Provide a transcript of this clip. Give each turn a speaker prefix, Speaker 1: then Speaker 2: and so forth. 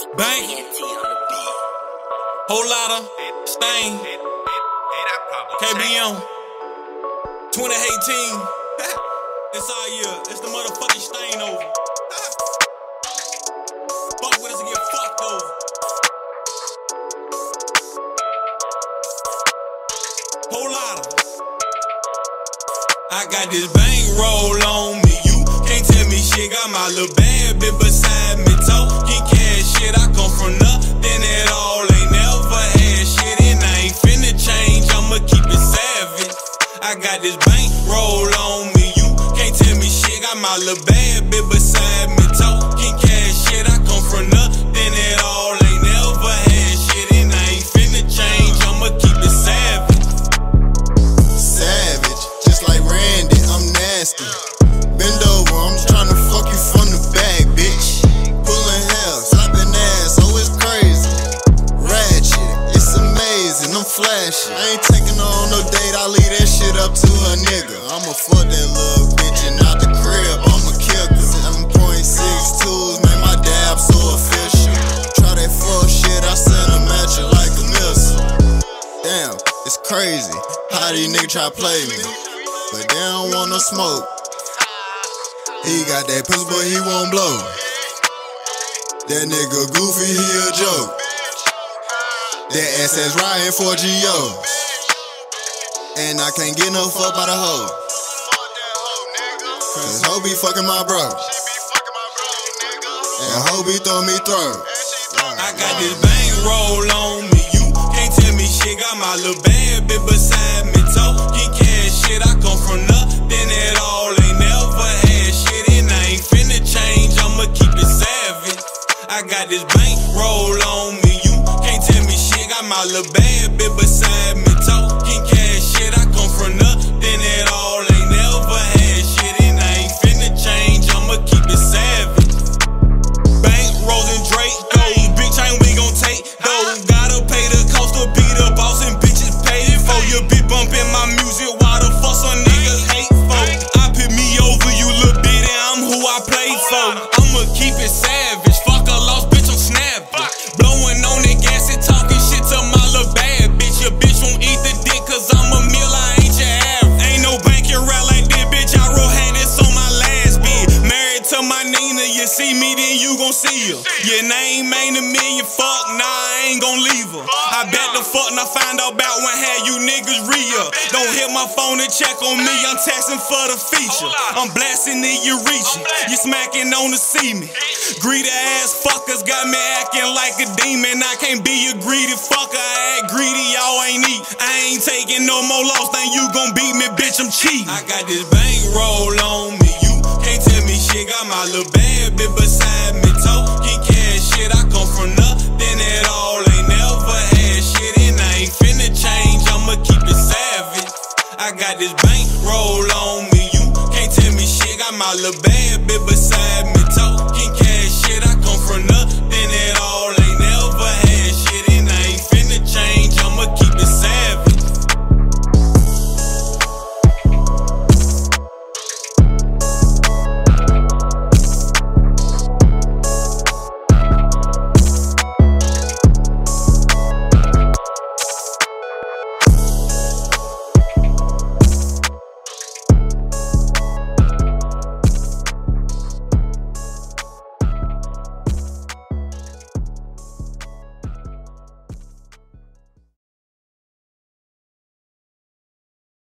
Speaker 1: Banky, whole lot of stain, KBM, 2018. It's our year. It's the motherfucking stain over. Fuck with us and get fucked over. Whole lot of. I got this bankroll on me. You can't tell me shit. Got my little bad bitch beside me. Talking cash shit. I come from nothing at all. Ain't never had shit and I ain't finna change. I'ma keep it savage. I got this bankroll on me. You can't tell me shit. Got my little bad bitch beside me. Talking cash shit. I come from nothing at all. Ain't never had shit and I ain't finna change. I'ma keep it savage.
Speaker 2: Savage, just like Randy, I'm nasty. Bend over, I'm just tryna fuck you from the back, bitch. Pulling hair, slapping ass, oh it's crazy. Ratchet, it's amazing, I'm flashy. I ain't taking her on no date, I leave that shit up to her nigga. I'ma fuck that little bitch and out the crib, I'ma kill her. 7.62s, make my dab so official. Try that fuck shit, I send them at you like a missile. Damn, it's crazy how these niggas try to play me, but they don't want no smoke. He got that pussy, but he won't blow. That nigga goofy, he a joke. That ass ass riding for G.O. And I can't get no fuck by the hoe, cause hoe be fucking my bro, and hoe be throwing me throat.
Speaker 1: I got this bankroll on me. You can't tell me shit. Got my little bad bitch beside me. Talking cash shit. I come from nothing at all. Ain't never had shit and I ain't finna change. I'ma keep it savage. I got this bankroll on me. You can't tell me shit. Got my little bad bitch beside me. Talking cash shit. I come from nothing at all. Ain't never had shit and I ain't finna change. I'ma keep it savage. Bankrolls and Drake goes. Big chain we gon' take those. Gotta pay the cost to be the boss and bitches paid it for. Your bitch bumpin' my music. Why the fuck some niggas hate for? I put me over you little bit and I'm who I play for. I'ma keep it savage. Fuck a lost bitch, I'm snapping. Blowing on the gas and talking shit to my little bad bitch. Your bitch won't eat the dick cause I'm a meal, I ain't your average. Ain't no banking rap like this, bitch. I roll handed on my last bid. Married to my Nina, you see me, then you gon' see her. Your name ain't a million, fuck, nah, I ain't gon' leave her. I bet the fuck and I find out about when had you niggas re-up. Don't hit my phone and check on me, I'm texting for the feature. I'm blasting it, you reaching, you smacking on to see me. Greedy ass fuckers got me acting like a demon. I can't be a greedy fucker, I act greedy, y'all ain't eat. I ain't taking no more loss, then you gon' beat me, bitch, I'm cheating. I got this bankroll on me, you can't tell me shit. Got my little bad bitch beside me. Talking cash shit. I come from nothing at all. Ain't never had shit and I ain't finna change. I'ma keep it savage. I got this bankroll on me. You can't tell me shit. Got my little bad bitch beside me.